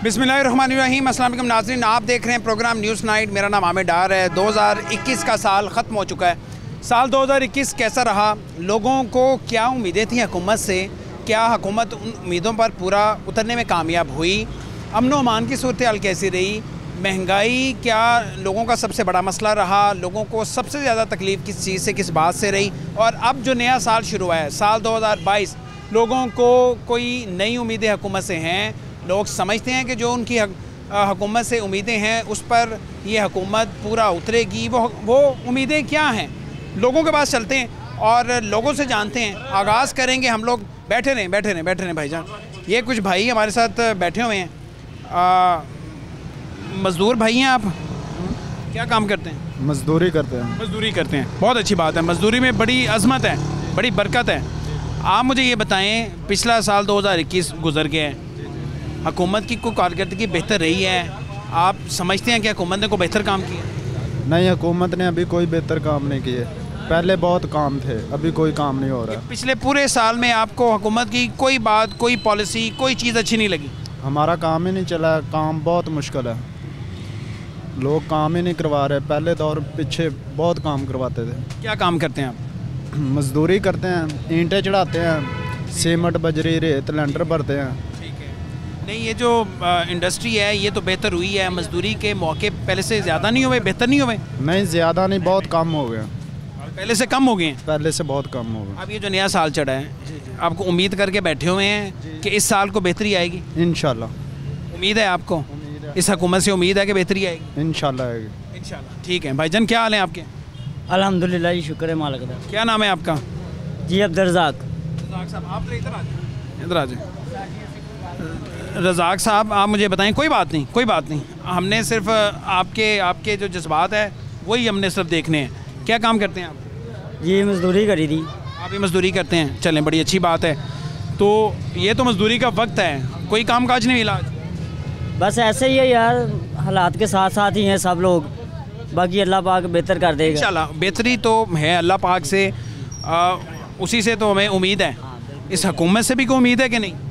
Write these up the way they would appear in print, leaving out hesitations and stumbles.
बिस्मिल्लाहिर्रहमानिर्रहीम। अस्सलाम वालेकुम नाज़रीन, आप देख रहे हैं प्रोग्राम न्यूज़ नाइट। मेरा नाम आमिर डार है। 2021 का साल ख़त्म हो चुका है। साल 2021 कैसा रहा? लोगों को क्या उम्मीदें थी हुकूमत से? क्या हुकूमत उन उम्मीदों पर पूरा उतरने में कामयाब हुई? अमन व अमान की सूरत हाल कैसी रही? महंगाई क्या लोगों का सबसे बड़ा मसला रहा? लोगों को सबसे ज़्यादा तकलीफ़ किस चीज़ से, किस बात से रही? और अब जो नया साल शुरू हुआ है, साल 2022, लोगों को कोई नई उम्मीदें हुकूमत से हैं। लोग समझते हैं कि जो उनकी हुकूमत से उम्मीदें हैं उस पर ये हुकूमत पूरा उतरेगी। वो उम्मीदें क्या हैं? लोगों के पास चलते हैं और लोगों से जानते हैं। आगाज़ करेंगे हम लोग। बैठे रहें भाईजान। ये कुछ भाई हमारे साथ बैठे हुए हैं। मज़दूर भाई हैं आप? क्या काम करते हैं? मज़दूरी करते हैं। बहुत अच्छी बात है। मज़दूरी में बड़ी अज़मत है, बड़ी बरकत है। आप मुझे ये बताएं, पिछला साल 2021 गुजर गया है, हुकूमत की कोई कारकर्दगी बेहतर रही है? आप समझते हैं कि हुकूमत ने कोई बेहतर काम किया? नहीं, हुकूमत ने अभी कोई बेहतर काम नहीं किए। पहले बहुत काम थे, अभी कोई काम नहीं हो रहा। पिछले पूरे साल में आपको हुकूमत की कोई बात, कोई पॉलिसी, कोई चीज़ अच्छी नहीं लगी? हमारा काम ही नहीं चला। काम बहुत मुश्किल है, लोग काम ही नहीं करवा रहे। पहले दौर पीछे बहुत काम करवाते थे। क्या काम करते हैं आप? मज़दूरी करते हैं, ईंटें चढ़ाते हैं, सीमेंट बजरी रेत लेंटर भरते हैं। नहीं, ये जो इंडस्ट्री है ये तो बेहतर हुई है। मजदूरी के मौके पहले से ज़्यादा नहीं हुए, बेहतर नहीं हुए? नहीं, ज़्यादा नहीं, बहुत कम हो गया। पहले से कम हो गए हैं? पहले से बहुत कम हो गया। अब ये जो नया साल चढ़ा है, आपको उम्मीद करके बैठे हुए हैं कि इस साल को बेहतरी आएगी? इंशाल्लाह। उम्मीद है आपको? इस हुकूमत से उम्मीद है कि बेहतरी आएगी? इंशाल्लाह आएगी। इंशाल्लाह। ठीक है भाईजान, क्या हाल है आपके? अल्हम्दुलिल्लाह, शुक्र है मालिक का। क्या नाम है आपका? जी अब्दुर्रज़ाक। साहब आप इधर आ जाए। रज़ाक साहब, आप मुझे बताएं। कोई बात नहीं, हमने सिर्फ आपके जो जज्बात है वही हमने सिर्फ देखने हैं। क्या काम करते हैं आप? ये मज़दूरी करी थी। आप भी मज़दूरी करते हैं? चलें, बड़ी अच्छी बात है। तो ये तो मज़दूरी का वक्त है, कोई काम काज नहीं मिला? बस ऐसे ही है यार, हालात के साथ साथ ही हैं सब लोग। बाकी अल्लाह पाक बेहतर कर देगा इंशाल्लाह। बेहतरी तो है अल्लाह पाक से, उसी से तो हमें उम्मीद है। इस हुकूमत से भी कोई उम्मीद है कि नहीं?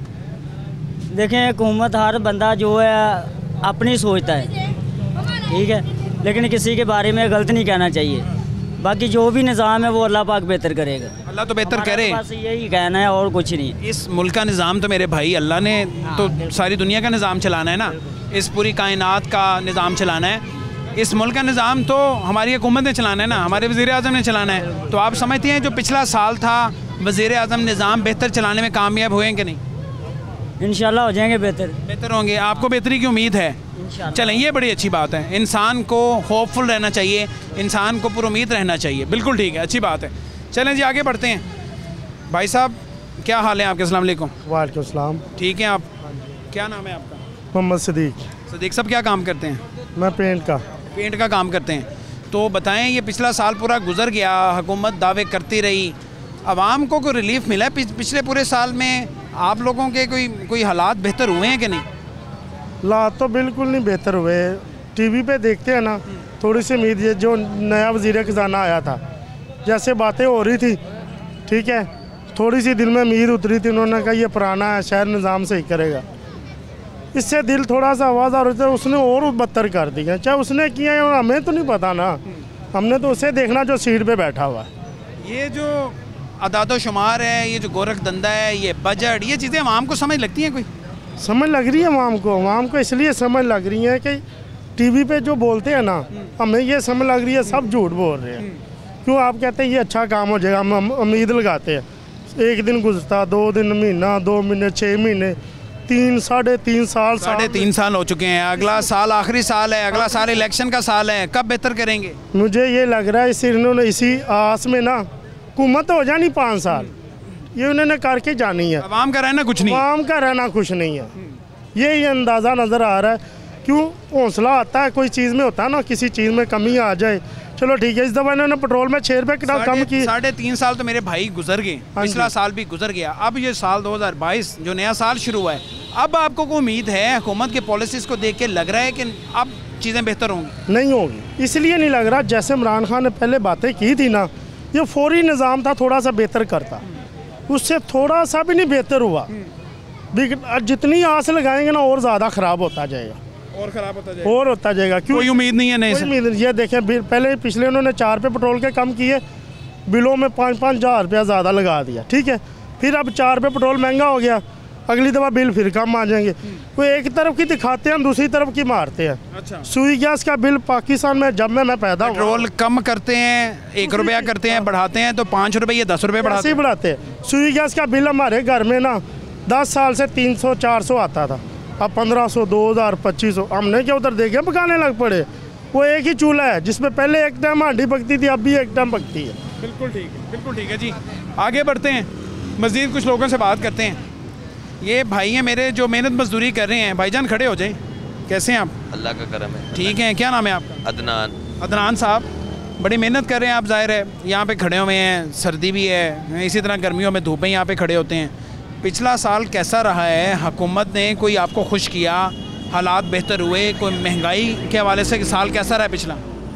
देखें, हुकूमत हर बंदा जो है अपनी सोचता है, ठीक है, लेकिन किसी के बारे में गलत नहीं कहना चाहिए। बाकी जो भी निज़ाम है वो अल्लाह पाक बेहतर करेगा। अल्लाह तो बेहतर करे, बस यही कहना है और कुछ नहीं। इस मुल्क का निज़ाम तो मेरे भाई अल्लाह ने तो सारी दुनिया का निज़ाम चलाना है ना, इस पूरी कायनात का निज़ाम चलाना है। इस मुल्क का निज़ाम तो हमारी हुकूमत ने चलाना है ना, हमारे वज़ीर-ए-आज़म ने चलाना है। तो आप समझते हैं जो पिछला साल था, वज़ीर-ए-आज़म निज़ाम बेहतर चलाने में कामयाब हुए हैं कि नहीं? इंशाल्लाह हो जाएंगे बेहतर होंगे। आपको बेहतरी की उम्मीद है? चलें, ये बड़ी अच्छी बात है। इंसान को होपफुल रहना चाहिए, इंसान को पुरुम्मीद रहना चाहिए। बिल्कुल ठीक है, अच्छी बात है। चलें जी, आगे बढ़ते हैं। भाई साहब, क्या हाल है आपके? अस्सलाम वालेकुम। वालेकुम सलाम। ठीक है आप? क्या नाम है आपका? मोहम्मद सदीक साहब, क्या काम करते हैं? मैं पेंट का काम करते हैं। तो बताएं, ये पिछला साल पूरा गुजर गया, हुकूमत दावे करती रही, आवाम को कोई रिलीफ मिला है पिछले पूरे साल में? आप लोगों के कोई हालात बेहतर हुए हैं कि नहीं? हालात तो बिल्कुल नहीं बेहतर हुए। टीवी पे देखते हैं ना, थोड़ी सी उम्मीद है। जो नया वज़ीर ख़ज़ाना आया था, जैसे बातें हो रही थी, ठीक है, थोड़ी सी दिल में उम्मीद उतरी थी। उन्होंने कहा ये पुराना है, शहर निज़ाम सही करेगा। इससे दिल थोड़ा सा आवाज़ आ रही थी, उसने और बदतर कर दिया। चाहे उसने किया है हमें तो नहीं पता ना, हमने तो उसे देखना जो सीट पे बैठा हुआ है। ये जो अदादो शुमार है, ये जो गोरख धंधा है, ये बजट, ये चीज़ें आवाम को समझ लगती हैं? कोई समझ लग रही है आवाम को इसलिए समझ लग रही है कि टीवी पे जो बोलते हैं ना, हमें ये समझ लग रही है सब झूठ बोल रहे हैं। क्यों? आप कहते हैं ये अच्छा काम हो जाएगा, हम उम्मीद लगाते हैं। एक दिन गुजरता, 2 दिन, महीना, 2 महीने, 6 महीने, 3 साढ़े तीन साल हो चुके हैं। अगला साल आखिरी साल है, अगला साल इलेक्शन का साल है। कब बेहतर करेंगे? मुझे ये लग रहा है इन्होंने इसी आस में ना, हुकूमत हो जानी 5 साल, ये उन्होंने करके जानी है। आवाम का रहना कुछ नहीं है। ये अंदाज़ा नज़र आ रहा है। क्यों? हौसला आता है कोई चीज़ में, होता है ना, किसी चीज़ में कमी आ जाए, चलो ठीक है। इस दफ़ा इन्होंने पेट्रोल में 6 रुपये कम की। 3.5 साल तो मेरे भाई गुजर गए, पिछला साल भी गुजर गया। अब ये साल 2022 जो नया साल शुरू हुआ है, अब आपको कोई उम्मीद है? हुकूमत के पॉलिसीज़ को देख के लग रहा है कि अब चीज़ें बेहतर होंगी? नहीं होगी। इसलिए नहीं लग रहा, जैसे इमरान खान ने पहले बातें की थी ना, ये फौरी निज़ाम था, थोड़ा सा बेहतर करता, उससे थोड़ा सा भी नहीं बेहतर हुआ। जितनी आस लगाएंगे ना और ज़्यादा ख़राब होता जाएगा, और ख़राब होता जाएगा, और होता जाएगा। क्यों? कोई उम्मीद नहीं है नए से। उम्मीद ये देखें, पहले पिछले उन्होंने 4 रुपये पेट्रोल के कम किए, बिलों में 5-5 हज़ार रुपया ज़्यादा लगा दिया, ठीक है। फिर अब 4 रुपये पेट्रोल महंगा हो गया, अगली दफ़ा बिल फिर कम आ जाएंगे। वो एक तरफ की दिखाते हैं, दूसरी तरफ की मारते हैं। अच्छा, सुई गैस का बिल पाकिस्तान में जब मैं पैदा हुआ, पेट्रोल कम करते हैं, 1 रुपया करते हैं, बढ़ाते हैं तो 5 रुपये या 10 रुपये ऐसे ही बढ़ाते हैं। सुई गैस का बिल हमारे घर में ना 10 साल से 300-400 आता था, अब 1500, 2000, 2500। हमने क्या उधर देखे पकाने लग पड़े। वो एक ही चूल्हा है जिसमें पहले एक टाइम हांडी पकती थी, अब भी एक टाइम पकती है। बिल्कुल ठीक है, बिल्कुल ठीक है जी। आगे बढ़ते हैं, मज़ीद कुछ लोगों से बात करते हैं। ये भाई हैं मेरे जो मेहनत मजदूरी कर रहे हैं। भाईजान खड़े हो जाएं, कैसे हैं आप? अल्लाह का करम है। ठीक हैं, क्या नाम है आपका? अदनान। अदनान साहब, बड़ी मेहनत कर रहे हैं आप, जाहिर है यहाँ पे खड़े हुए हैं, सर्दी भी है, इसी तरह गर्मियों में धूप में यहाँ पे खड़े होते हैं। पिछला साल कैसा रहा है? हुकूमत ने कोई आपको खुश किया, हालात बेहतर हुए, कोई महंगाई के हवाले से साल कैसा रहा है पिछला?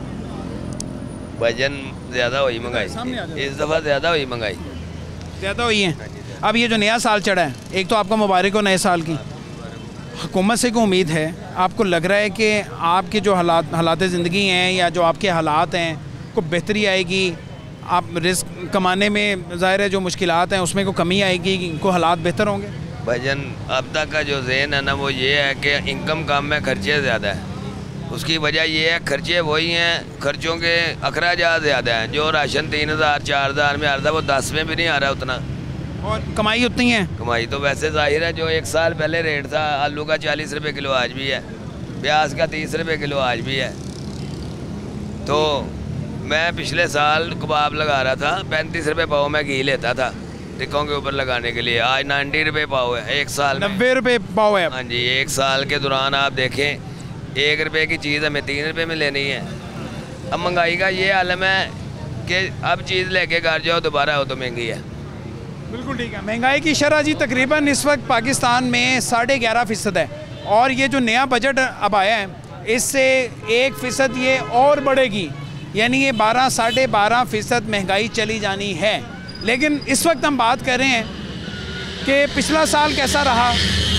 वजन ज़्यादा हुई महंगाई, इस दफ़ा ज़्यादा हुई महंगाई, ज़्यादा हुई है। अब ये जो नया साल चढ़ा है, एक तो आपको मुबारक हो नए साल की। हुकूमत से कोई उम्मीद है? आपको लग रहा है कि आपके जो हालात ज़िंदगी हैं या जो आपके हालात हैं को बेहतरी आएगी? आप रिस्क कमाने में ज़ाहिर है जो मुश्किलात हैं उसमें को कमी आएगी, को हालात बेहतर होंगे? वजन अब तक का जो ज़हन है ना वो ये है कि इनकम कम में खर्चे ज़्यादा है। उसकी वजह ये है खर्चे वही हैं, खर्चों के अखराजात ज़्यादा हैं। जो राशन 3000-4000 में आ रहा था वो 10 में भी नहीं आ रहा उतना, और कमाई उतनी है। कमाई तो वैसे जाहिर है जो 1 साल पहले रेट था आलू का 40 रुपये किलो आज भी है, प्याज का 30 रुपये किलो आज भी है। तो मैं पिछले साल कबाब लगा रहा था, 35 रुपये पाव में घी लेता था टिक्कों के ऊपर लगाने के लिए, आज 90 रुपये पाव है। 1 साल 90 रुपये पाव है। हाँ जी, 1 साल के दौरान आप देखें 1 रुपये की चीज़ हमें 3 रुपये में लेनी है। अब महंगाई का ये आलम है कि अब चीज़ लेके घर जाओ दोबारा हो तो महंगी है। बिल्कुल ठीक है। महंगाई की शरह जी तकरीबन इस वक्त पाकिस्तान में 11.5% है, और ये जो नया बजट अब आया है इससे 1% ये और बढ़ेगी, यानी ये 12-12.5% महंगाई चली जानी है। लेकिन इस वक्त हम बात कर रहे हैं कि पिछला साल कैसा रहा,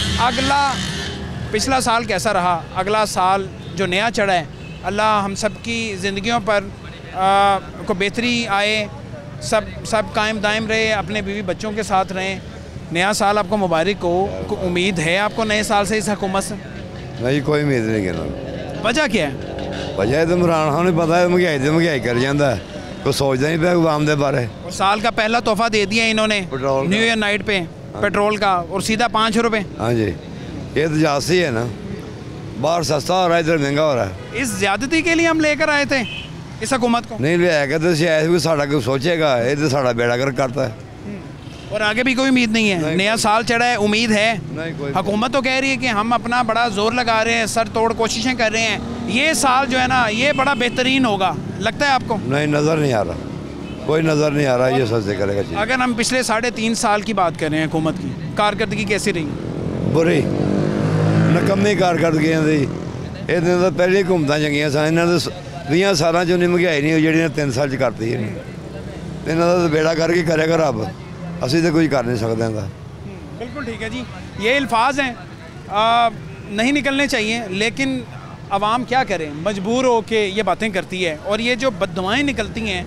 पिछला साल कैसा रहा, अगला साल जो नया चढ़ा है, अल्लाह हम सब की ज़िंदगियों पर को बेहतरी आए, सब कायम दायम रहे, अपने बीवी बच्चों के साथ रहें। नया साल आपको मुबारक हो। उम्मीद है आपको नए साल से इस हुकूमत से? नहीं, कोई उम्मीद नहीं करना। वजह क्या है? वजह तो इमरान खान ने पता है, महंगाई कर जाता है, कोई सोचता नहीं पाया आवाम के बारे। और साल का पहला तोहफा दे दिया इन्होंने न्यू ईयर नाइट पे पेट्रोल का, और सीधा 5 रुपये। हाँ जी, ये तो जासी है ना, बाहर सस्ता हो रहा है, इधर महंगा हो रहा है। इस ज्यादती के लिए हम लेकर आए थे इस हुकूमत को। नहीं ले आएगा तो शायद भी साड़ा कोई सोचेगा, ये तो साड़ा बेड़ा गर्क करता है। और आगे भी कोई उम्मीद नहीं है। नया साल चढ़ा है, उम्मीद है? हुकूमत तो कह रही है कि हम अपना बड़ा जोर लगा रहे हैं, सर तोड़ कोशिशें कर रहे हैं, ये साल जो है ना ये बड़ा बेहतरीन होगा, लगता है आपको? नहीं, नज़र नहीं आ रहा, कोई नज़र नहीं आ रहा ये सच करेगा चीज़। अगर हम पिछले 3.5 साल की बात करें हुकूमत की, कारकर्दगी कैसी रही? बुरी, नकम्मी कारकर्दगी ये तो पहले घूमता चंगियां सन, इन्होंने 20 साल च उन्नी महंगाई नहीं हुई जी 3 साल करती है। इन्हों का तो बेड़ा करके करेगा रब, असी तो कुछ कर नहीं सकते इनका। बिल्कुल ठीक है जी, ये अल्फाज हैं, नहीं निकलने चाहिए, लेकिन आवाम क्या करे, मजबूर हो के ये बातें करती है। और ये जो बददुआएं निकलती हैं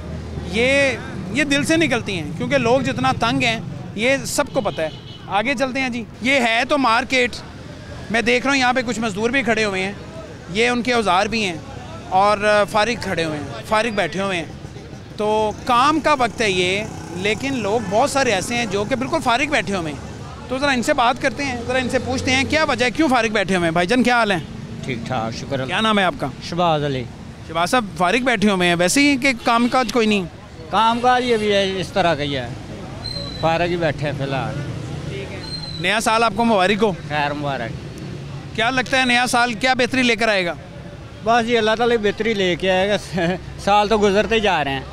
ये दिल से निकलती हैं, क्योंकि लोग जितना तंग हैं ये सबको पता है। आगे चलते हैं जी। ये है तो मार्केट, मैं देख रहा हूँ यहाँ पे कुछ मज़दूर भी खड़े हुए हैं, ये उनके औजार भी हैं, और फारिग खड़े हुए हैं, फारिग बैठे हुए हैं। तो काम का वक्त है ये, लेकिन लोग बहुत सारे ऐसे हैं जो कि बिल्कुल फारिग बैठे हुए हैं। तो ज़रा इनसे बात करते हैं, ज़रा इनसे पूछते हैं क्या वजह है, क्यों फारिग बैठे हुए हैं। भाईजान क्या हाल है? ठीक ठाक, शुक्र। क्या नाम है आपका? शहबाज अली। शहबाज साहब, फारिग बैठे हुए हैं, वैसे ही कि काम काज कोई नहीं? काम काज ये भी है, इस तरह का ही है, फारिग ही बैठे हैं फिलहाल। नया साल आपको मुबारक हो। खैर मुबारक। क्या लगता है नया साल क्या बेहतरी लेकर आएगा? बस ये अल्लाह ताला बेहतरी लेके आएगा। साल तो गुजरते ही जा रहे हैं,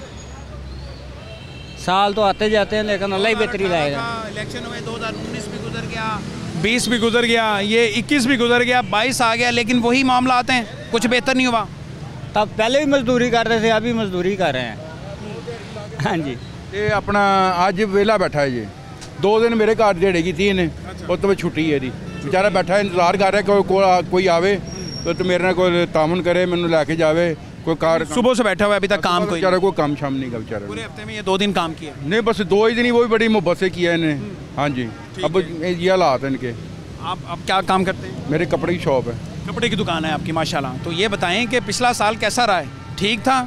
साल तो आते जाते हैं, लेकिन अल्लाह ही बेहतरी लाएगा। इलेक्शन हुए, 2019 भी गुजर गया, 20 भी गुजर गया, ये 21 भी गुजर गया, 22 आ गया, लेकिन वही मामला आते हैं, कुछ बेहतर नहीं हुआ। तब पहले भी मजदूरी कर रहे थे, अभी मजदूरी कर रहे हैं। हाँ जी, ये अपना आज वेला बैठा है जी, 2 दिन मेरे घर दिहाड़ी की थी इन्हें, उस तो छुट्टी है जी। बेचारा बैठा इंतजार कर रहा है कोई आवे तो मेरे नाल कोई तामन करे, मैनू लैके जावे कोई कार। सुबह से बैठा हुआ है अभी तक काम कोई बेचारा कोई काम शाम नहीं का बेचारा। पूरे हफ्ते में ये 2 दिन काम किया? नहीं बस 2 ही दिन ही, वो भी बड़ी मोहब्बत से किया इन्हें। हाँ जी, अब ये हालात हैं इनके। आप क्या काम करते हैं? मेरे कपड़े की शॉप है। कपड़े की दुकान है आपकी, माशाल्लाह। तो ये बताएं कि पिछला साल कैसा रहा है? ठीक था?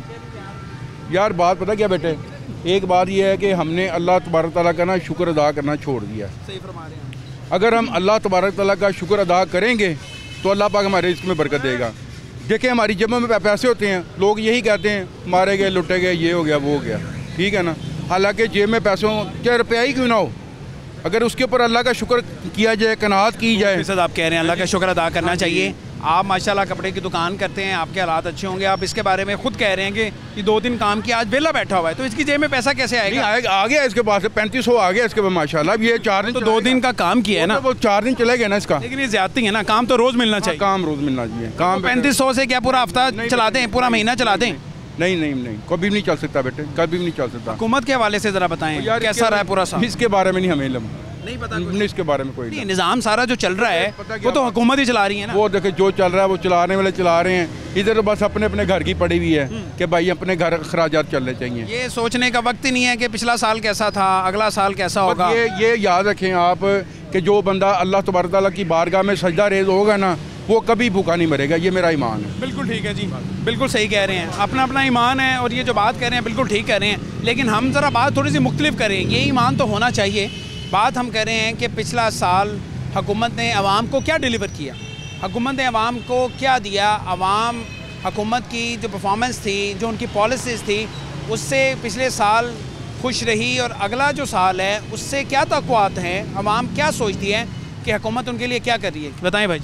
यार बात पता क्या बेटे, एक बात यह है कि हमने अल्लाह तबारक तआला का ना शुक्र अदा करना छोड़ दिया। सही फरमा रहे हैं। अगर हम अल्लाह तबारक तआला का शुक्र अदा करेंगे तो अल्लाह पाक हमारे रिज़्क़ में बरकत देगा। देखिए हमारी जेबों में पैसे होते हैं, लोग यही कहते हैं मारे गए, लुटे गए, ये हो गया, वो हो गया, ठीक है ना। हालांकि जेब में पैसों चाहे रुपया ही क्यों ना हो, अगर उसके ऊपर अल्लाह का शुक्र किया जाए, कनात की जाए। सर आप कह रहे हैं अल्लाह का शुक्र अदा करना चाहिए। आप माशाल्लाह कपड़े की दुकान करते हैं, आपके हालात अच्छे होंगे। आप इसके बारे में खुद कह रहे हैं कि 2 दिन काम किया, आज वेला बैठा हुआ है, तो इसकी जेब में पैसा कैसे आएगा? आएगा, आ गया इसके पास 3500 आ गया इसके पास माशाल्लाह। अब ये 4 दिन तो 2 दिन का काम किया है ना, वो 4 दिन चले गए ना इसका। लेकिन ये ज्यादती है ना, काम तो रोज मिलना चाहिए। काम रोज मिलना चाहिए। काम 3500 से क्या पूरा हफ्ता चला दें, पूरा महीना चला दें? नहीं, कभी भी नहीं चल सकता बेटे, कभी भी नहीं चल सकता। हुकूमत के हवाले से जरा बताएं कैसा रहा है पूरा साल? इसके बारे में नहीं हमें इल्म, नहीं पता, नहीं इसके बारे में कोई नहीं। निज़ाम सारा जो चल रहा है वो तो हुकूमत ही चला रही है ना। वो देखे जो चल रहा है वो चलाने वाले चला रहे हैं, इधर तो बस अपने अपने घर की पड़ी हुई है कि भाई अपने घर खराजात चलने चाहिए। ये सोचने का वक्त ही नहीं है कि पिछला साल कैसा था, अगला साल कैसा होगा। ये याद रखें आप कि जो बंदा अल्लाह तबारक तआला की बारगाह में सजदा रेज़ होगा ना, वो कभी भूखा नहीं मरेगा, ये मेरा ईमान है। बिल्कुल ठीक है जी, बिल्कुल सही कह रहे हैं, अपना अपना ईमान है। और ये जो बात कह रहे हैं बिल्कुल ठीक कह रहे हैं, लेकिन हम ज़रा बात थोड़ी सी मुख्तलिफ करें। ये ईमान तो होना चाहिए। बात हम कह रहे हैं कि पिछला साल हुकूमत ने अवाम को क्या डिलीवर किया, हुकूमत ने अवाम को क्या दिया। अवाम हुकूमत की जो परफॉर्मेंस थी, जो उनकी पॉलिसीज़ थी, उससे पिछले साल खुश रही। और अगला जो साल है उससे क्या तवक्कुआत हैं, अवाम क्या सोचती है कि हुकूमत उनके लिए क्या कर रही है? बताएँ भाई।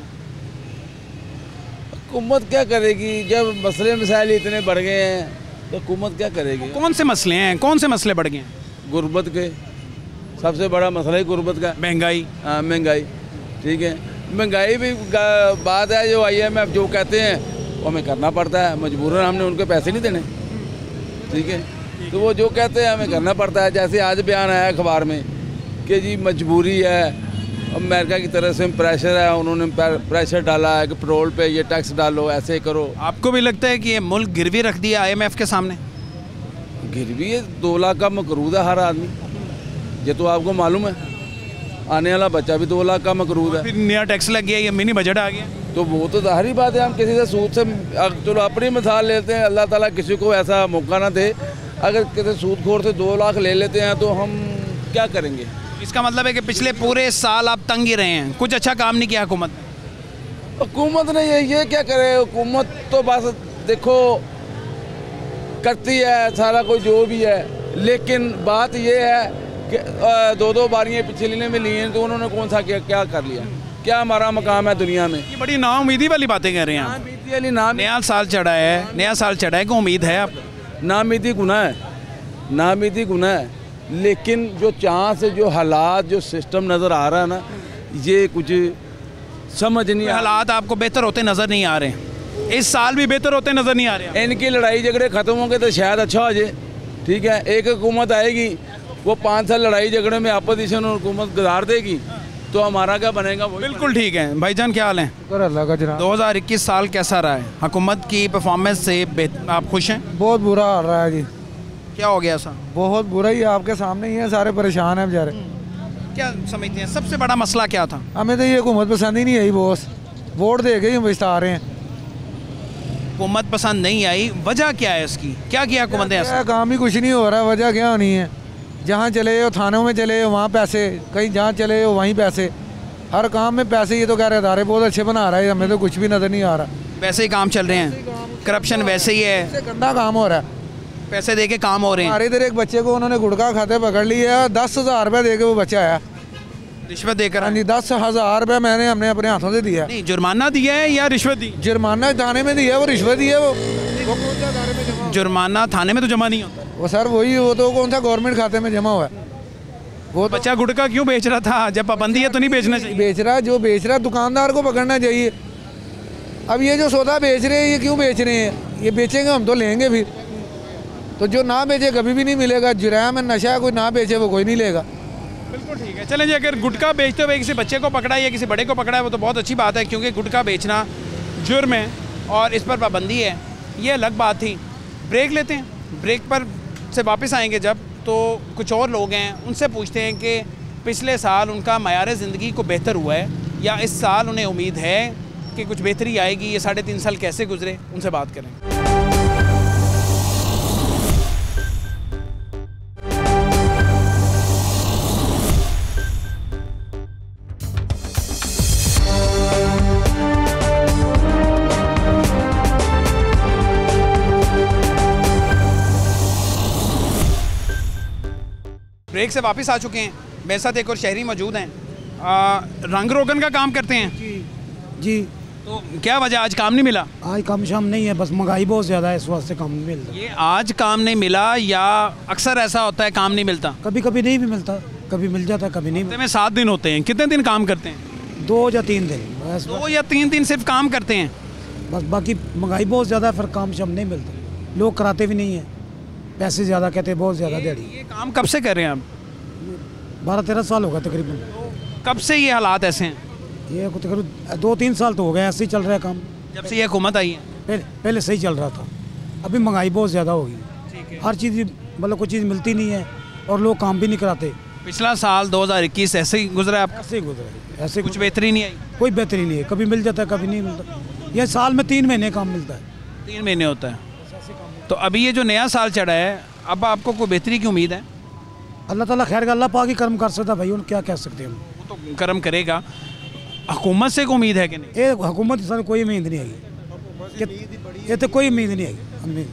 हुकूमत क्या करेगी जब मसले मसाइल इतने बढ़ गए हैं, तो हुकूमत क्या करेगी? कौन से मसले हैं, कौन से मसले बढ़ गए हैं? गुर्बत के, सबसे बड़ा मसला ही गुर्बत का। महंगाई। हाँ महंगाई, ठीक है। महंगाई भी बात है, जो IMF जो कहते हैं वो हमें करना पड़ता है, मजबूरन हमने उनके पैसे नहीं देने, ठीक है। तो वो जो कहते हैं हमें करना पड़ता है। जैसे आज बयान आया अखबार में कि जी मजबूरी है, अमेरिका की तरफ से प्रेशर है, उन्होंने प्रेशर डाला है कि पेट्रोल पे ये टैक्स डालो, ऐसे करो। आपको भी लगता है कि ये मुल्क गिरवी रख दिया IMF के सामने? गिरवी है, 2 लाख का मकरूद है हर आदमी, ये तो आपको मालूम है। आने वाला बच्चा भी 2 लाख का मकरूद है। फिर नया टैक्स लग गया, ये मिनी बजट आ गया, तो वो तो जाहिर बात है। हम किसी से सूद से, चलो अपनी मिसाल लेते हैं, अल्लाह ताला किसी को ऐसा मौका ना दे। अगर किसी सूदखोर से 2 लाख ले लेते हैं तो हम क्या करेंगे? इसका मतलब है कि पिछले पूरे साल आप तंग ही रहे हैं, कुछ अच्छा काम नहीं किया हुकूमत ने। हुकूमत ने ये क्या करे? हुकूमत तो बस देखो करती है सारा कोई जो भी है, लेकिन बात ये है कि 2-2 बारियाँ पिछले में ली हैं, तो उन्होंने कौन सा क्या कर लिया? क्या हमारा मकाम है दुनिया में? ये बड़ी नाउमीदी वाली बातें कर रहे हैं आप। नया साल चढ़ा है, नया साल चढ़ा है, को उम्मीद है आप? नाउमीदी गुनाह है, नाउमीदी गुनाह है, लेकिन जो चांस से जो हालात, जो सिस्टम नज़र आ रहा है ना, ये कुछ समझ नहीं। हालात आपको बेहतर होते नज़र नहीं आ रहे, इस साल भी बेहतर होते नज़र नहीं आ रहे। इनकी लड़ाई झगड़े ख़त्म होंगे तो शायद अच्छा हो जाए, ठीक है। एक हुकूमत आएगी, वो 5 साल लड़ाई झगड़े में अपोजिशन और हुकूमत गुजार देगी, तो हमारा क्या बनेगा? वो बिल्कुल ठीक है। भाईजान क्या हाल है? 2021 साल कैसा रहा है? हुकूमत की परफॉर्मेंस से आप खुश हैं? बहुत बुरा हाल रहा है जी। क्या हो गया सर? बहुत बुरा ही, आपके सामने ही है, सारे परेशान हैं बेचारे। क्या समझते हैं सबसे बड़ा मसला क्या था? हमें तो ये हुकूमत पसंद ही नहीं आई बॉस, वोट दे के ही हम पछता रहे हैं। हुकूमत पसंद नहीं आई, वजह क्या है इसकी? क्या किया हुकूमत ने ऐसा? काम ही कुछ नहीं हो रहा है, वजह क्या होनी है? जहाँ चले हो थानों में चले हो वहाँ पैसे, कहीं जहाँ चले हो वहीं पैसे, हर काम में पैसे। ये तो कह रहे अदारे बहुत अच्छे बना रहा है, हमें तो कुछ भी नज़र नहीं आ रहा। वैसे ही काम चल रहे हैं, करप्शन वैसे ही है, गंदा काम हो रहा है, पैसे दे के काम हो रहे हैं। हमारे इधर एक बच्चे को उन्होंने गुटखा खाते पकड़ लिया, 10,000 रुपये दे के वो बच्चा आया, रिश्वत देकर। हाँ जी, 10,000 रुपये हमने अपने हाथों से दिया। नहीं, जुर्माना दिया है या रिश्वत दी? जुर्माना थाने में दिया, वो रिश्वत दी है। वो जुर्माना थाने में तो जमा नहीं होता। वो सर वही, वो तो कौन सा गवर्नमेंट खाते में जमा हुआ है। वो बच्चा गुटखा क्यों बेच रहा था? जब पाबंदी है तो नहीं बेचना चाहिए। बेच रहा, जो बेच रहा दुकानदार को पकड़ना चाहिए। अब ये जो सौदा बेच रहे हैं, ये क्यों बेच रहे हैं? ये बेचेंगे हम तो लेंगे फिर, तो जो ना बेचे कभी भी नहीं मिलेगा। जुर्म है, नशा, कोई ना बेचे वो कोई नहीं लेगा। बिल्कुल ठीक है। चलें जी, अगर गुटखा बेचते हुए किसी बच्चे को पकड़ा है या किसी बड़े को पकड़ा है वो तो बहुत अच्छी बात है, क्योंकि गुटखा बेचना जुर्म है और इस पर पाबंदी है, ये अलग बात थी। ब्रेक लेते हैं, ब्रेक पर से वापस आएंगे जब, तो कुछ और लोग हैं उनसे पूछते हैं कि पिछले साल उनका मयार ज़िंदगी को बेहतर हुआ है या इस साल उन्हें उम्मीद है कि कुछ बेहतरी आएगी, ये 3.5 साल कैसे गुजरे, उनसे बात करें। ब्रेक से वापस आ चुके हैं, मेरे साथ एक और शहरी मौजूद हैं, रंग रोगन का काम करते हैं। जी। तो क्या वजह, आज काम नहीं मिला? आज काम शाम नहीं है, बस महंगाई बहुत ज़्यादा है, इस वास्ते काम नहीं मिलता। ये आज काम नहीं मिला या अक्सर ऐसा होता है काम नहीं मिलता? कभी कभी नहीं भी मिलता, कभी मिल जाता है, कभी नहीं मिलता। में 7 दिन होते हैं, कितने दिन काम करते हैं? 2 या 3 दिन बस। 2 या 3 दिन सिर्फ काम करते हैं बस, बाकी महंगाई बहुत ज़्यादा है, फिर काम शाम नहीं मिलता, लोग कराते भी नहीं हैं, पैसे ज़्यादा कहते हैं, बहुत ज़्यादा दिहाड़ी। ये काम कब से कर रहे हैं आप? 12-13 साल हो गए तकरीबन। कब से ये हालात ऐसे हैं? ये तकरीबन 2-3 साल तो हो गए, ऐसे ही चल रहा है काम। जब से ये हुकूमत आई है? पहले सही चल रहा था, अभी महंगाई बहुत ज़्यादा हो गई, हर चीज़ मतलब कोई चीज़ मिलती नहीं है और लोग काम भी नहीं कराते। पिछला साल 2021 ऐसे ही गुजरा आपका? ऐसे ही गुजरा, ऐसे कुछ बेहतरी नहीं आई? कोई बेहतरी नहीं है, कभी मिल जाता है, कभी नहीं मिलता। यह साल में 3 महीने काम मिलता है। 3 महीने होता है। तो अभी ये जो नया साल चढ़ा है, अब आपको कोई बेहतरी की उम्मीद है? अल्लाह ताला खैर का, अल्लाह पाक ही कर्म कर सकता भाई, उन क्या कह सकते हैं हम। वो तो कर्म करेगा, हुकूमत से कोई उम्मीद है कि नहीं? ये हुकूमत से कोई उम्मीद नहीं आई, ये तो कोई उम्मीद नहीं आई।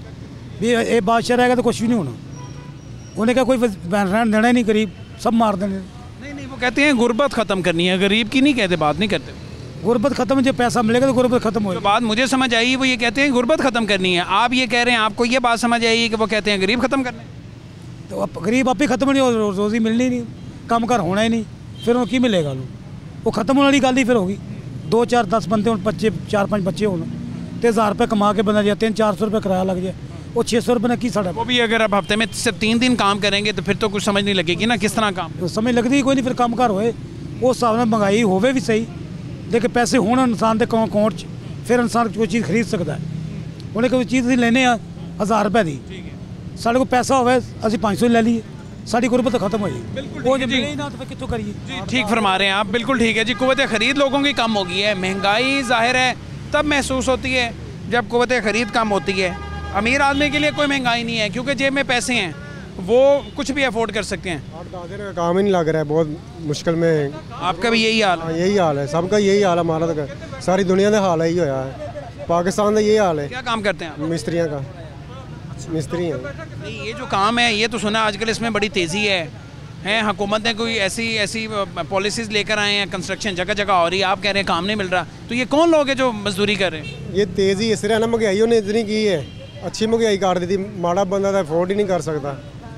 भी ये बादशाह रहेगा तो कुछ भी नहीं होना, उन्हें क्या कोई रहन देना ही नहीं, गरीब सब मार देने। नहीं, वो कहते हैं गुर्बत ख़त्म करनी है, गरीब की नहीं कहते, बात नहीं करते। गुर्बत ख़त्म, जो पैसा मिलेगा तो गुर्बत ख़त्म होगी। जो बात मुझे समझ आई वो ये कहते हैं गुर्बत ख़त्म करनी है, आप ये कह रहे हैं आपको ये बात समझ आई कि वो कहते हैं गरीब ख़त्म करना है। तो अब गरीब आप ही खत्म नहीं हो, रोज़ी मिलनी नहीं, काम कर होना ही नहीं, फिर वो की मिलेगा लोग, वो खत्म होने वाली गल ही फिर होगी। 2-4-10 बंदे बच्चे 4-5 बच्चे होना तो 1000 रुपये कमा के बंदा जाए, 300-400 रुपये किराया लग जाए, वो 600 रुपये ने की साढ़ा। वो भी अगर आप हफ्ते में सिर्फ 3 दिन काम करेंगे तो फिर तो कुछ समझ नहीं लगेगी ना किस तरह काम। तो समझ लगती कोई नहीं, फिर काम कार होए उस हिसाब से महंगाई होवे भी सही, लेकिन पैसे होने इंसान के अकाउंट च, फिर इंसान कोई चीज़ खरीद सकता है। उन्हें कोई चीज़ लेने 1000 रुपये की, साढ़े को पैसा होवे असं 500 ले लीए, साड़ी गुरबत तो खत्म हो जाएगी। वो जब मिले ही ना तो फिर कितों करिए। ठीक फरमा रहे हैं आप, बिल्कुल ठीक है जी। कुव्वत खरीद लोगों की कम हो गई है, महंगाई जाहिर है तब महसूस होती है जब कुव्वत खरीद कम होती है। अमीर आदमी के लिए कोई महंगाई नहीं है क्योंकि जेब में पैसे हैं, वो कुछ भी अफोर्ड कर सकते हैं। 8-10 दिन का काम ही नहीं लग रहा है, बहुत मुश्किल में। आपका भी यही हाल है? यही हाल है, सबका यही हाल है, हमारा तो सारी दुनिया का हाल यही होया है, पाकिस्तान का यही हाल है। क्या काम करते हैं आप? मिस्त्रियों का, मिस्त्री हैं। नहीं, ये जो काम है ये तो सुना आजकल इसमें बड़ी तेज़ी है, हुकूमत ने कोई ऐसी पॉलिसीज़ लेकर आए हैं, कंस्ट्रक्शन जगह जगह हो रही है, आप कह रहे हैं काम नहीं मिल रहा, तो ये कौन लोग हैं जो मजदूरी कर रहे हैं? ये तेज़ी इस तरह ना, महंगाई उन्हें इतनी की है, अच्छी महंगाई कर दी थी, माड़ा बंदा तो अफोर्ड ही नहीं कर सकता।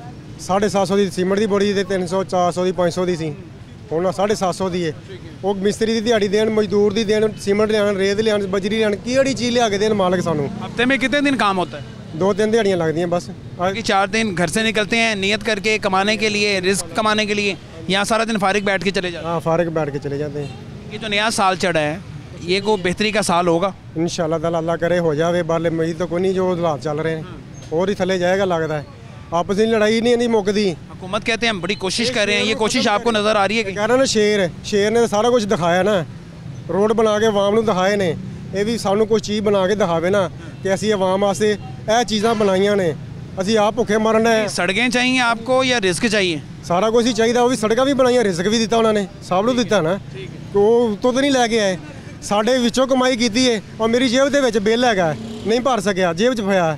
750 की सीमेंट की बोरी थी, 300 400 की 500 की सी, ਹੁਣ 750 ਦੀ ਹੈ। ਉਹ ਮਿਸਤਰੀ ਦੀ ਦਿਹਾੜੀ ਦੇਣ, ਮਜ਼ਦੂਰ ਦੀ ਦੇਣ, ਸੀਮੈਂਟ ਲਿਆਣ, ਰੇਤ ਲਿਆਣ, ਬਜਰੀ ਲਿਆਣ, ਕਿਹੜੀ ਚੀਜ਼ ਲਿਆ ਕੇ ਦੇਣ ਮਾਲਕ ਸਾਨੂੰ। हफ्ते में कितने दिन काम होता है? 2-3 दिहाड़ियाँ लगती हैं बस। बाकी 4 दिन घर से निकलते हैं नियत करके कमाने के लिए, रिस्क कमाने के लिए, यहाँ सारा दिन फारिग बैठ के चले जाते हैं। हाँ, फारिग बैठ के चले जाते हैं। ये जो नया साल चढ़ा है ये कोई बेहतरी का साल होगा इंशाल्लाह ताला, अल्लाह करे हो जाए, बाले उम्मीद तो कोई नहीं, जो हालात चल रहे हैं और ही थले जाएगा लगता है। आपस में लड़ाई नहीं मुकदी। हुकूमत कहते हैं हम बड़ी कोशिश कर रहे हैं, ये कोशिश आपको नज़र आ रही है? कह रहा ना शेर ने सारा कुछ दिखाया ना, रोड बना के आवाम ਨੂੰ ਦਿਖਾਏ ਨੇ, ਇਹ ਵੀ ਸਾਨੂੰ ਕੋਈ ਚੀਜ਼ ਬਣਾ ਕੇ ਦਿਖਾਵੇ ਨਾ ਕਿ ਅਸੀਂ ਆਵਾਮ ਵਾਸਤੇ ਇਹ ਚੀਜ਼ਾਂ ਬਣਾਈਆਂ ਨੇ, ਅਸੀਂ ਆਪ ਭੁੱਖੇ ਮਰਨ ਹੈ। सड़कें चाहिए आपको या रिस्क चाहिए? ਸਾਰਾ ਕੁਝ ਹੀ ਚਾਹੀਦਾ, ਉਹ ਵੀ ਸੜਕਾਂ ਵੀ ਬਣਾਈਆਂ, ਰਿਜ਼ਕ ਵੀ ਦਿੱਤਾ ਉਹਨਾਂ ਨੇ, ਸਭ ਨੂੰ ਦਿੱਤਾ ਨਾ, ਉਹ ਉੱਤੋਂ ਤਾਂ ਨਹੀਂ ਲੈ ਕੇ ਆਏ, ਸਾਡੇ ਵਿੱਚੋਂ ਕਮਾਈ ਕੀਤੀ ਹੈ ਔਰ ਮੇਰੀ ਜੇਬ ਦੇ ਵਿੱਚ ਬਿੱਲ ਹੈਗਾ, नहीं भर सकिया, जेब च पिया।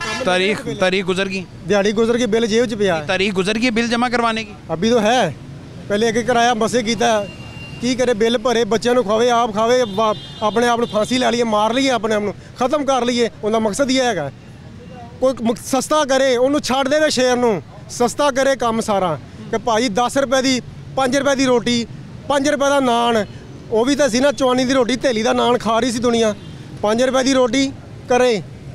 तारीख गुजर गई, दिहाड़ी गुजर गई, बिल जेब च पिया। तारीख गुजर गई बिल जमा करवाने की? अभी तो है, पहले एक कराया मसे किया, की करे, बिल भरे, बच्चों को खावे, आप खावे, अपने आप फांसी लै लीए, मार लीए, अपने आप खत्म कर लीए। उनका मकसद ये है कोई सस्ता करे, उन्होंने छड़ दे शेर नूं, सस्ता करे काम सारा कि भाई 10 रुपए की 5 रुपए की रोटी, 5 रुपए का नान, वो भी तो सी ना, चवानी की रोटी धेली का नान खा रही सी दुनिया। 5 रुपए की रोटी करे,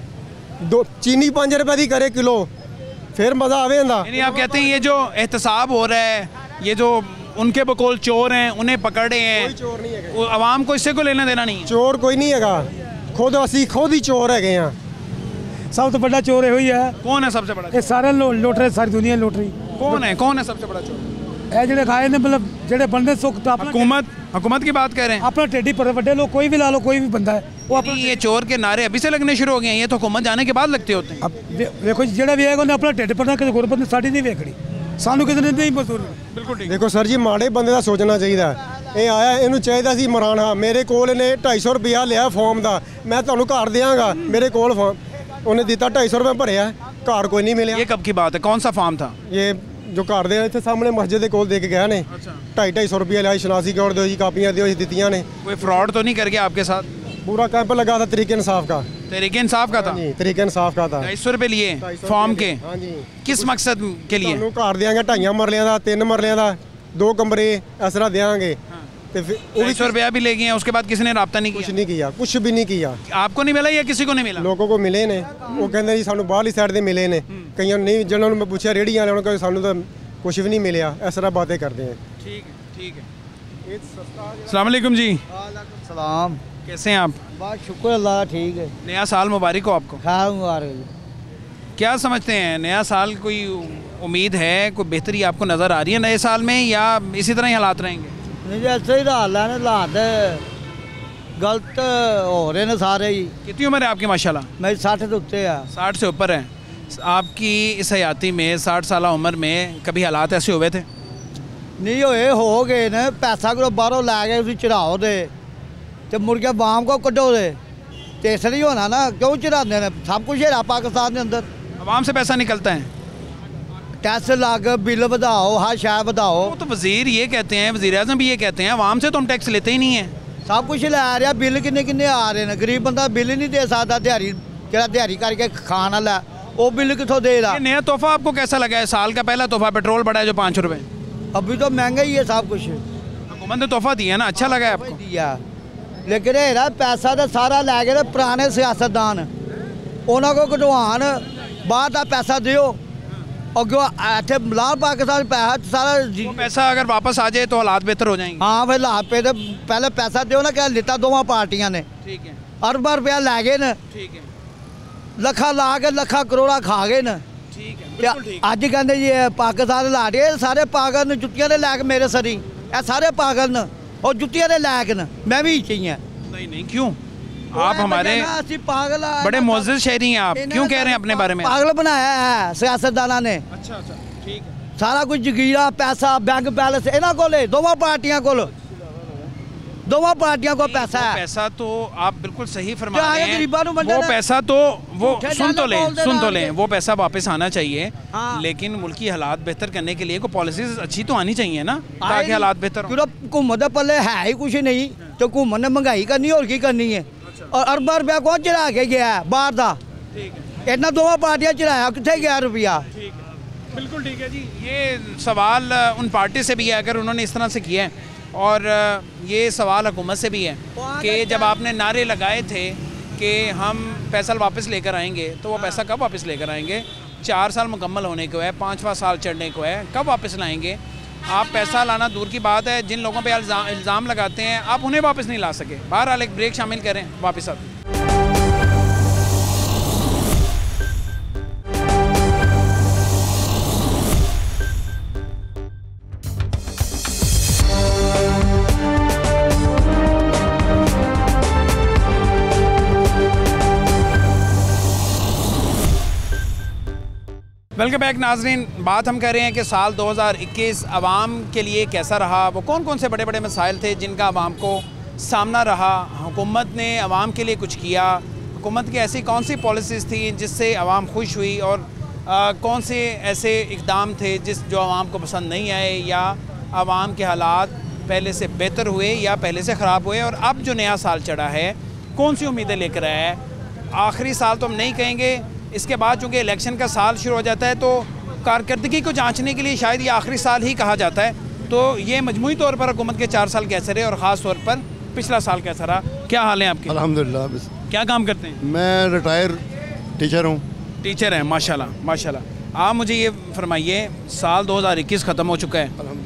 चीनी 5 रुपए की करे किलो, फिर मज़ा आवे। यानी आप कहते हैं ये जो एहतसाब हो रहा है, ये जो उनके बकौल चोर हैं उन्हें पकड़ रहे हैं, चोर नहीं है, वो आवाम को इससे कोई लेना देना नहीं है। चोर कोई नहीं हैगा, खुद ਅਸੀਂ खुद ही चोर है हाँ। सब तो बड़ा चोर यही है। कौन है सबसे बड़ा? ये सारे लुट रहे, सारी दुनिया लुट रही। कौन है सबसे बड़ा चोर? ਇਹ ਜਿਹੜੇ ਖਾਏ ਨੇ मतलब ਜਿਹੜੇ ਬੰਦੇ ਸੁੱਖ ਤਾਂ ਆਪਣਾ हुकूमत की बात कर रहे हैं। अपना टेढ़ी पर बड़े लोग कोई भी ला लो, कोई भी बंदा है वो अपना ये चोर के नारे अभी से लगने शुरू हो गए हैं, ये तो हुकूमत जाने के बाद लगते होते हैं। अब देखो ਜਿਹੜਾ ਵੀ ਆਏਗਾ ਉਹਨੇ ਆਪਣਾ ਢਿੱਡ ਭਰਨਾ, ਕਿਸੇ ਗੁਰਬਤ ਨੇ ਸਾਡੀ ਨਹੀਂ ਵੇਖਣੀ, ਸਾਨੂੰ ਕਿਸੇ ਨੇ ਨਹੀਂ ਮਜ਼ਦੂਰ। ਬਿਲਕੁਲ ਠੀਕ। ਦੇਖੋ ਸਰ ਜੀ, ਮਾੜੇ ਬੰਦੇ ਦਾ ਸੋਚਣਾ ਚਾਹੀਦਾ। ਇਹ ਆਇਆ, ਇਹਨੂੰ ਚਾਹੀਦਾ ਸੀ ਮਰਾਨ। ਹਾਂ, ਮੇਰੇ ਕੋਲ ਇਹਨੇ 250 ਰੁਪਇਆ ਲਿਆ ਫਾਰਮ ਦਾ, ਮੈਂ ਤੁਹਾਨੂੰ ਘਰ ਦਿਆਂਗਾ, ਮੇਰੇ ਕੋਲ ਫਾਰਮ ਉਹਨੇ ਦਿੱਤਾ, 250 ਰੁਪਏ ਭਰਿਆ, ਘਰ ਕੋਈ ਨਹੀਂ ਮਿਲਿਆ। ये कब की बात है, कौन सा फार्म था? ये जो घर ਦੇ ਇੱਥੇ ਸਾਹਮਣੇ ਮਸਜਿਦ ਦੇ ਕੋਲ ਦੇ ਕੇ ਗਏ ਨੇ। 250 ਰੁਪਏ ਲਿਆ, ਸ਼ਨਾਸੀ ਕਾਰਡ ਦਿਓ ਜੀ, ਕਾਪੀਆਂ ਦਿਓ ਜੀ, ਦਿੱਤੀਆਂ ਨੇ। कोई फ्रॉड तो नहीं कर गया आपके साथ? पूरा कैंप लगा था तरीके इंसाफ का। तरीके इंसाफ का था? जी, तरीके इंसाफ का था। 250 रुपए लिए फॉर्म के? हाँ जी। किस मकसद के लिए? ਤੁਹਾਨੂੰ ਘਰ ਦਿਆਂਗੇ 2.5 ਮਰਲਿਆਂ ਦਾ, 3 ਮਰਲਿਆਂ ਦਾ, 2 ਕਮਰੇ ਇਸ ਤਰ੍ਹਾਂ ਦਿਆਂਗੇ। ਤੇ ਫਿਰ ਉਹ भी 250 रुपया भी ले गए हैं, उसके बाद किसी ने रब्ता नहीं कुछ किया? नहीं किया, कुछ भी नहीं किया। आपको नहीं मिला या किसी को नहीं मिला? ਲੋਕਾਂ ਕੋ ਮਿਲੇ ਨੇ, ਉਹ ਕਹਿੰਦੇ ਜੀ ਸਾਨੂੰ ਬਾਹਰਲੀ ਸਾਈਡ ਦੇ ਮਿਲੇ ਨੇ, ਕਈਆਂ ਨੂੰ ਨਹੀਂ। ਜਿਹਨਾਂ ਨੂੰ ਮੈਂ ਪੁੱਛਿਆ ਰੇੜੀਆਂ ਵਾਲਿਆਂ ਨੂੰ, ਕਹਿੰਦੇ ਸਾਨੂੰ ਤਾਂ कुछ भी नहीं मिला। इस तरह बातें करते हैं। ठीक है। अस्सलाम वालेकुम जी। सलाम। कैसे हैं आप? बस शुक्र अल्लाह, ठीक है। नया साल मुबारक हो आपको। खैर मुबारक। क्या समझते हैं, नया साल कोई उम्मीद है, कोई बेहतरी आपको नज़र आ रही है नए साल में, या इसी तरह ही हालात रहेंगे? नहीं जी, ऐसे ही हाल है ना, हालात गलत हो रहे हैं सारे ही। कितनी उम्र है आपकी माशाल्लाह? मेरी 60 के उत्ते है। 60 से ऊपर है। आपकी इस हयाती में 60 साल उम्र में कभी हालात ऐसे हुए थे? नहीं होए, हो गए ने। पैसा को बाहरों लै गए, उसे चढ़ाओ दे तो मुड़ के बाम को कड्डो दे, तो इस नहीं होना ना। क्यों चढ़ाते हैं? सब कुछ है पाकिस्तान के अंदर। आवाम से पैसा निकलता है, टैक्स लग, बिल बढ़ाओ, हर शय बढ़ाओ। वो तो वजीर ये कहते हैं, वजीर आज़म भी ये कहते हैं, आवाम से तो हम टैक्स लेते ही नहीं है। सब कुछ लै रहा, बिल किन्ने किन्ने आ रहे हैं। गरीब बंदा बिल ही नहीं दे सकता, दिहाड़ी जो दिहाड़ी करके खाने वाला वो बिल कितों दे रहा। नया तोहफा आपको कैसा लगा है? साल का पहला तोहफा पेट्रोल बढ़ा है जो 5 रुपए। अभी तो महंगा ही है सब कुछ। हुकूमत ने तोहफा दिया ना, अच्छा लगा है आपको? दिया, लेकिन ये पैसा तो सारा लै गए पुराने सियासतदान, उन्होंने को कटवान बाहर का पैसा दियो, और इतने लाल पाकिस्तान पैसा सारा वो पैसा अगर वापस आ जाए तो हालात बेहतर हो जाएंगे। हाँ फिर लाभ पे तो पहले पैसा दियो ना, क्या लिता दोवां पार्टियां ने। ठीक है। अरबा रुपया लै गए न, ठीक है। लखा ला के लखा करोड़ा खा गए न। ठीक है, बिल्कुल ठीक। अज कहते जी पाकिस्तान ला रहे सारे पागल न, जुत्तियां दे लैक मेरे सरी, ये सारे पागल न, और जुत्तियां दे लैक न। मैं भी चाहिए। नहीं क्यों? आप हमारे पागल बड़े मोअज़्ज़ज़ शहरी हैं, आप क्यों कह रहे हैं अपने बारे में? पागल बनाया है सियासतदाना ने। अच्छा, ठीक है। सारा कुछ जगीरा पैसा बैंक बैलेंस इन्हों को दोवां पार्टियां को, दोवां पार्टियां को पैसा है। पैसा तो आप बिल्कुल सही फरमा रहे हैं। वो पैसा तो वो सुन तो लें, वो पैसा वापस आना चाहिए। हाँ। लेकिन मुल्क की हालात बेहतर करने के लिए कोई पॉलिसीज अच्छी तो आनी चाहिए ना, ताकि हालात बेहतर हों। हुकूमत के पल्ले है ही कुछ नहीं, तो हुकूमत ने महंगाई करनी और की करनी है। और अरबा रुपया कौन चढ़ा के गया है बाहर का? इतना दोवां पार्टियां चढ़ाया, कितने गया रुपया? बिल्कुल ठीक है जी। ये सवाल उन पार्टी से भी है अगर उन्होंने इस तरह से किया है, और ये सवाल हुकूमत से भी है कि जब आपने नारे लगाए थे कि हम पैसा वापस लेकर आएंगे, तो वो पैसा कब वापस लेकर आएंगे? 4 साल मुकम्मल होने को है, 5वां साल चढ़ने को है, कब वापस लाएंगे? आप पैसा लाना दूर की बात है, जिन लोगों पे इल्ज़ाम लगाते हैं आप उन्हें वापस नहीं ला सके। बहरहाल एक ब्रेक शामिल करें, वापस आते हैं। वेलकम बैक नाजरीन। बात हम कर रहे हैं कि साल 2021 आवाम के लिए कैसा रहा, वो कौन कौन से बड़े बड़े मसाइल थे जिनका आवाम को सामना रहा, हुकूमत ने आवाम के लिए कुछ किया, हुकूमत की ऐसी कौन सी पॉलिसीज़ थी जिससे आवाम खुश हुई, और कौन से ऐसे इक़दाम थे जो आवाम को पसंद नहीं आए, या आवाम के हालात पहले से बेहतर हुए या पहले से ख़राब हुए, और अब जो नया साल चढ़ा है कौन सी उम्मीदें लेकर आया है। आखिरी साल तो हम नहीं कहेंगे, इसके बाद चूँकि इलेक्शन का साल शुरू हो जाता है तो कारकर्दगी को जांचने के लिए शायद ये आखिरी साल ही कहा जाता है। तो ये मजमूई तौर पर हुकूमत के 4 साल कैसे रहे, और ख़ास तौर पर पिछला साल कैसा रहा? क्या हाल है आपके? अल्हम्दुलिल्लाह। क्या काम करते हैं? मैं रिटायर टीचर हूँ। टीचर हैं, माशाल्लाह माशाल्लाह। आप मुझे ये फरमाइए, साल 2021 ख़त्म हो चुका है,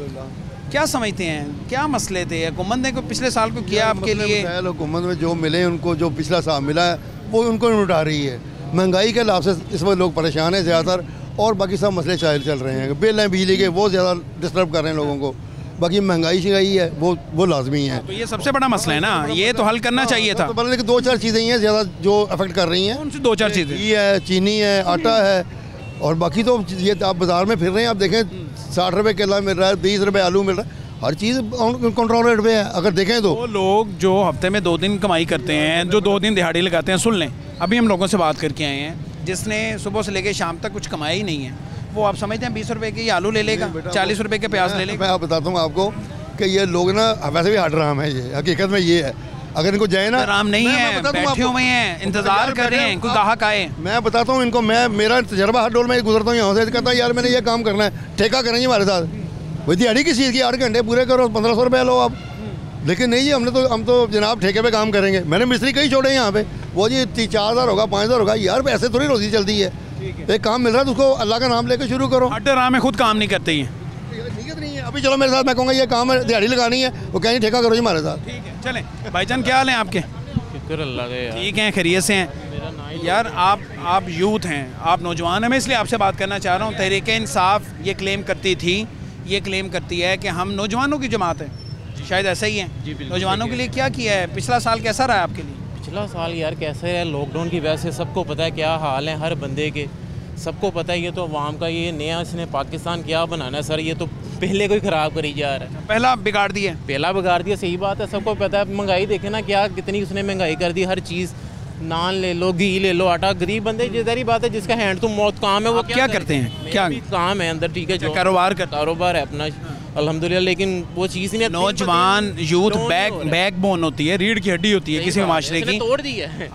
क्या समझते हैं, क्या मसले थे? हुकूमत ने पिछले साल को किया आपके लिए? हुकूमत में जो मिले उनको, जो पिछला साल मिला है वो उनको नहीं उठा रही है। महंगाई के लाभ से इस वक्त लोग परेशान हैं ज़्यादातर, और बाकी सब मसले चल रहे हैं। बिल हैं बिजली के, वो ज़्यादा डिस्टर्ब कर रहे हैं लोगों को। बाकी महंगाई शंगाई है वो लाजमी है। तो ये सबसे बड़ा मसला है ना, ये तो हल करना चाहिए था। तो लेकिन 2-4 चीज़ें ही हैं ज़्यादा जो अफेक्ट कर रही हैं। कौन सी 2-4 चीज़ें? घी है, चीनी है, आटा है, और बाकी तो ये आप बाज़ार में फिर रहे हैं, आप देखें 60 रुपये केला मिल रहा है, 20 रुपये आलू मिल रहा है, हर चीज़ कंट्रोल रेट पे है। अगर देखें तो वो लोग जो हफ्ते में 2 दिन कमाई करते हैं, जो 2 दिन दिहाड़ी लगाते हैं, सुन लें, अभी हम लोगों से बात करके आए हैं जिसने सुबह से लेकर शाम तक कुछ कमाया ही नहीं है, वो आप समझते हैं 20 रुपये की आलू ले लेगा, 40 रुपये के प्याज ले लेगा? मैं आप बताता हूँ आपको कि ये लोग ना वैसे भी हट राम है, ये हकीकत में ये है। अगर इनको जाए ना, राम नहीं है, बैठे हुए हैं, इंतजार कर रहे हैं कोई ग्राहक आए। मैं बताता हूँ इनको, मेरा तजर्बा हर डोल में गुजरता हूँ यहाँ से, कहता है यार मैंने ये काम करना है, ठेका करेंगे हमारे साथ, वही दिहाड़ी किस चीज़ की, 8 घंटे पूरे करो, 1500 रुपये लो आप। लेकिन नहीं जी, हम तो जनाब ठेके पे काम करेंगे। मैंने मिस्त्री कई छोड़े यहाँ पे, वो जी 4,000 होगा, 5,000 होगा, यार पैसे थोड़ी रोजी चलती है। एक काम मिल रहा है तो उसको अल्लाह का नाम लेकर शुरू करो। हट राम है, खुद काम नहीं करते ही नहीं है। अभी चलो मेरे साथ, मैं कहूँगा ये काम है, दिहाड़ी लगानी है, वो कहीं ठेका करो जी हमारे साथ। ठीक है, चलें। भाईजान क्या हाल है आपके? शुक्र अल्लाह का। ठीक हैं, खैरियत से हैं? यार आप यूथ हैं, आप नौजवान हैं, मैं इसलिए आपसे बात करना चाह रहा हूँ। तहरीक इंसाफ ये क्लेम करती थी, ये क्लेम करती है कि हम नौजवानों की जमात है, शायद ऐसा ही है। नौजवानों के लिए क्या किया है? पिछला साल कैसा रहा आपके लिए? पिछला साल यार कैसे है, लॉकडाउन की वजह से सबको पता है क्या हाल है हर बंदे के, सबको पता है। ये तो अवाम का ये नया इसने पाकिस्तान क्या बनाना है सर, ये तो पहले कोई ख़राब करी जा रहा है। पहला बिगाड़ दिया, सही बात है, सबको पता है। महंगाई देखे ना क्या कितनी उसने महंगाई कर दी, हर चीज़, नान ले लो, घी ले लो, आटा। गरीब बंदे जहरी बात है, जिसका हैंड टू माउथ काम है वो क्या करते हैं? क्या काम है अंदर? ठीक है, जो कारोबार है अपना अल्हम्दुलिल्लाह, लेकिन वो चीज़ नहीं। नौजवान यूथ बैकबोन होती है, रीढ़ की हड्डी होती है किसी माशरे की। तोड़ दी है,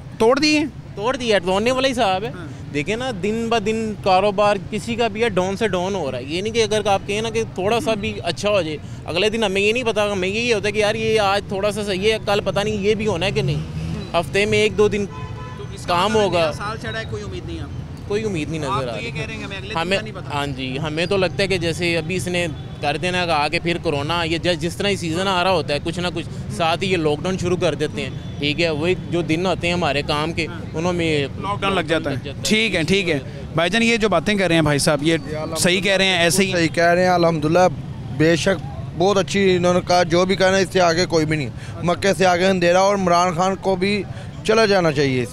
तोड़ दी है, तोड़ने वाला ही साहब है। देखे ना दिन ब दिन कारोबार किसी का भी है डाउन से डाउन हो रहा है। ये नहीं कि अगर आप कहें ना कि थोड़ा सा भी अच्छा हो जाए, अगले दिन हमें ये नहीं पता, हमें यही होता है कि यार ये आज थोड़ा सा सही है, कल पता नहीं ये भी होना है कि नहीं। हफ्ते में 1-2 दिन काम होगा। साल चढ़ा है, कोई उम्मीद नहीं है, कोई उम्मीद नहीं नजर आ रही हमें। हाँ जी, हमें तो लगता है कि जैसे अभी इसने कर देना का आगे फिर कोरोना, ये जिस तरह ही सीज़न आ रहा होता है कुछ ना कुछ, साथ ही ये लॉकडाउन शुरू कर देते हैं। ठीक है, वही जो दिन होते हैं हमारे काम के, उनमें लॉकडाउन लग जाता है। ठीक है भाईजान, ये जो बातें कर रहे हैं भाई साहब, ये सही कह रहे हैं? ऐसे ही सही कह रहे हैं अल्हम्दुलिल्लाह, बेशक बहुत अच्छी इन्होंने कहा। जो भी कहना इससे आगे कोई भी नहीं, मक्के से आगे अंधेरा, और इमरान खान को भी चला जाना चाहिए।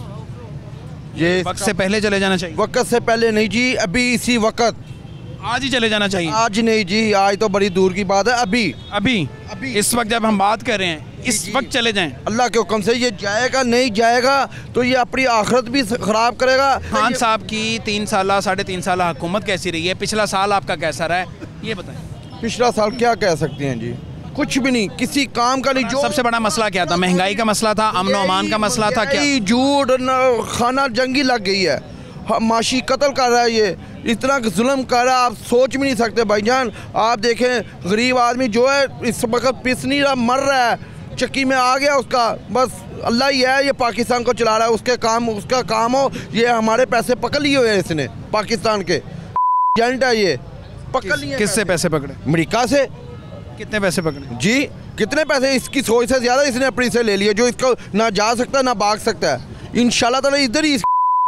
ये वक्त से पहले चले जाना चाहिए? वक्त से पहले नहीं जी, अभी इसी वक्त, आज ही चले जाना चाहिए। आज नहीं जी, आज तो बड़ी दूर की बात है। अभी इस वक्त जब हम बात कर रहे हैं, इस वक्त चले जाएं। अल्लाह के हुक्म से। ये जाएगा नहीं जाएगा तो ये अपनी आखिरत भी खराब करेगा। खान साहब की 3 साल 3.5 साल हुकूमत कैसी रही है? पिछला साल आपका कैसा रहा है, ये बताएं। पिछला साल क्या कह सकते हैं जी, कुछ भी नहीं, किसी काम का नहीं। जो सबसे बड़ा मसला क्या था? महंगाई का मसला था, अमन अमान का मसला था क्या? झूठ, खाना जंगी लग गई है, माशी कत्ल कर रहा है, ये इतना जुल्म कर रहा है, आप सोच भी नहीं सकते भाईजान। आप देखें गरीब आदमी जो है इस वक्त पिस नहीं रहा, मर रहा है, चक्की में आ गया उसका, बस अल्लाह ही है ये पाकिस्तान को चला रहा है। उसका काम हो, ये हमारे पैसे पकड़ लिए हुए हैं इसने, पाकिस्तान के एजेंट है ये, पकड़ लिए। किससे पैसे पकड़े? अमेरिका से। कितने पैसे पकड़े जी? कितने पैसे? इसकी सोच से ज़्यादा इसने अपनी से ले लिए, जो इसको ना जा सकता ना भाग सकता है। इंशाल्लाह ताला इधर ही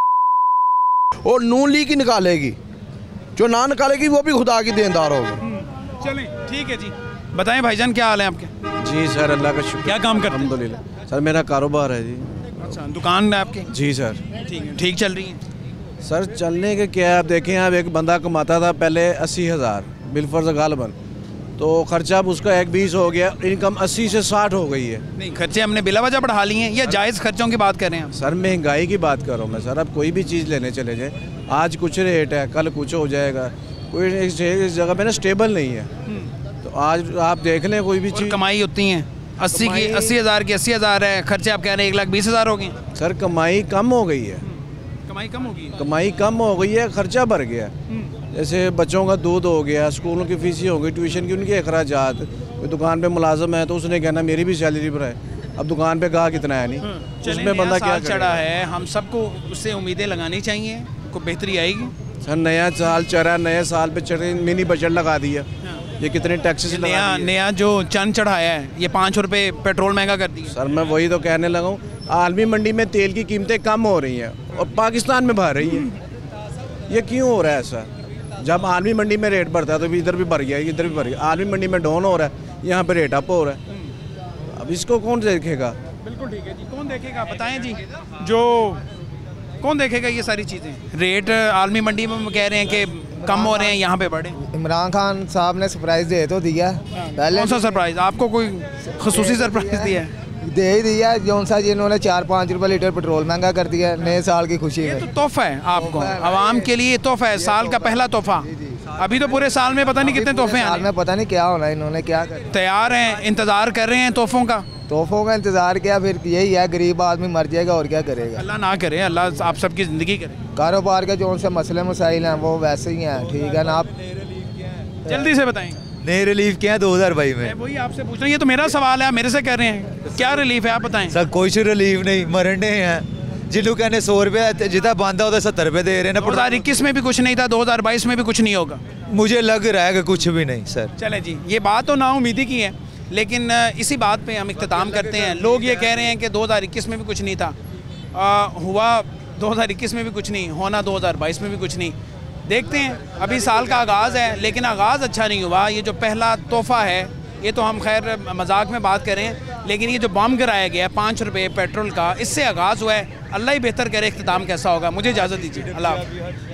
और नून लीग ही निकालेगी, जो ना निकालेगी वो भी खुदा की देनदार होगी। चलें, ठीक है जी। बताएं भाईजान, क्या हाल है आपके? जी सर, अल्लाह का शुक्र। क्या काम करते हैं? अल्हम्दुलिल्लाह सर, मेरा कारोबार है जी। अच्छा, दुकान है आपकी? जी सर। ठीक चल रही है सर? चलने के क्या, आप देखें, आप एक बंदा कमाता था पहले 80,000 बिलफर्ज गालबन, तो खर्चा अब उसका 1-20 हो गया, इनकम 80 से 60 हो गई है। नहीं, खर्चे हमने बिला वजह बढ़ा लिए हैं या जायज़ खर्चों की बात कर रहे हैं? सर महंगाई की बात कर रहा हूँ मैं सर। अब कोई भी चीज़ लेने चले जाए, आज कुछ रेट है, कल कुछ हो जाएगा, कोई इस जगह पे ना स्टेबल नहीं है। तो आज आप देख लें कोई भी चीज़, कमाई होती है 80,000 की 80,000 है, खर्चे आप कह रहे हैं 1,20,000 हो गए। सर कमाई कम हो गई है, कमाई कम हो गई है, खर्चा बढ़ गया। जैसे बच्चों का दूध हो गया, स्कूलों की फीसें हो गई, ट्यूशन की उनके अखराजात, कोई दुकान पे मुलाजम है तो उसने कहना मेरी भी सैलरी पर है, अब दुकान पे गाह कितना है नहीं, उसमें बंदा क्या चढ़ा है। हम सबको उससे उम्मीदें लगानी चाहिए, को बेहतरी आएगी। सर नया साल चढ़ा, नए साल पे चढ़े मिनी बजट लगा दिया, ये कितने टैक्सेस नया जो चंद चढ़ाया है, ये 5 रुपये पेट्रोल महंगा कर दी। सर मैं वही तो कहने लगा हूँ, आलमी मंडी में तेल की कीमतें कम हो रही हैं और पाकिस्तान में बढ़ रही हैं। ये क्यों हो रहा है ऐसा? जब आलमी मंडी में रेट बढ़ता है तो इधर भी बढ़ गया, इधर भी बढ़ गया। आलमी मंडी में डाउन हो रहा है, यहाँ पे रेट अप हो रहा है। अब इसको कौन देखेगा? बिल्कुल ठीक है जी, कौन देखेगा बताएं जी, कौन देखेगा ये सारी चीज़ें? रेट आलमी मंडी में कह रहे हैं कि कम हो रहे हैं, यहाँ पे बढ़े। इमरान खान साहब ने सरप्राइज़ दे तो दिया पहले। कौन सा सरप्राइज़? आपको कोई खसूसी सरप्राइज़ दिया है? दे ही दिया जौन सा जी, इन्होंने 4-5 रुपये लीटर पेट्रोल महंगा कर दिया नए साल की खुशी में। तो तोहफा है आपको, आवाम के लिए तोहफा है, साल का पहला तोहफा। अभी तो पूरे साल में पता नहीं कितने तोहफे हैं, साल में पता नहीं क्या होना है, इन्होंने क्या कर तैयार हैं, इंतज़ार कर रहे हैं तोहफों का इंतज़ार किया, फिर यही है गरीब आदमी मर जाएगा और क्या करेगा। अल्लाह ना करे, अल्लाह आप सबकी ज़िंदगी करे। कारोबार के जो से मसले मसाइल हैं वो वैसे ही हैं, ठीक है ना। आप जल्दी से बताएं नए रिलीफ क्या है 2022 में? वही आपसे पूछ रहे हैं, ये तो मेरा सवाल है, आप मेरे से कह रहे हैं क्या रिलीफ है, आप बताएं। सर कुछ रिलीफ नहीं, मरने हैं। जिन्हों कहने 100 रुपये जितना बांधा होता 70 रुपये दे रहे हैं ना। 2021 में भी कुछ नहीं था, 2022 में भी कुछ नहीं होगा। मुझे लग रहा है कि कुछ भी नहीं सर। चले जी, ये बात तो नाउमीदी की है, लेकिन इसी बात पे हम इख्तिताम करते हैं। लोग ये कह रहे हैं कि 2021 में भी कुछ नहीं था, हुआ 2021 में भी कुछ नहीं, होना 2022 में भी कुछ नहीं। देखते हैं, अभी साल का आगाज़ है, लेकिन आगाज़ अच्छा नहीं हुआ। ये जो पहला तोहफ़ा है, ये तो हम खैर मजाक में बात करें, लेकिन ये जो बम गिराया गया 5 रुपये पेट्रोल का, इससे आगाज़ हुआ है। अल्लाह ही बेहतर करे इख्तिताम कैसा होगा। मुझे इजाज़त दीजिए, अल्लाह।